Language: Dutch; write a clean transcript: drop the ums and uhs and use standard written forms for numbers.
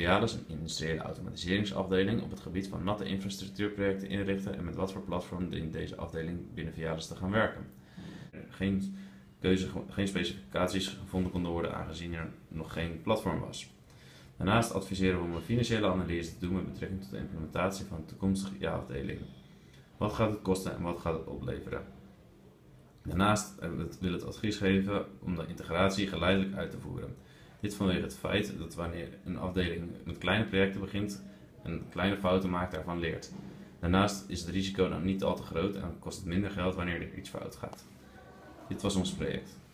Vialis een industriële automatiseringsafdeling op het gebied van natte infrastructuurprojecten inrichten en met wat voor platform dient deze afdeling binnen Vialis te gaan werken. Geen specificaties gevonden konden worden aangezien er nog geen platform was. Daarnaast adviseren we om een financiële analyse te doen met betrekking tot de implementatie van een toekomstige IA-afdeling. Wat gaat het kosten en wat gaat het opleveren? Daarnaast willen we het advies geven om de integratie geleidelijk uit te voeren. Dit vanwege het feit dat wanneer een afdeling met kleine projecten begint en kleine fouten maakt, daarvan leert. Daarnaast is het risico dan niet al te groot en kost het minder geld wanneer er iets fout gaat. Dit was ons project.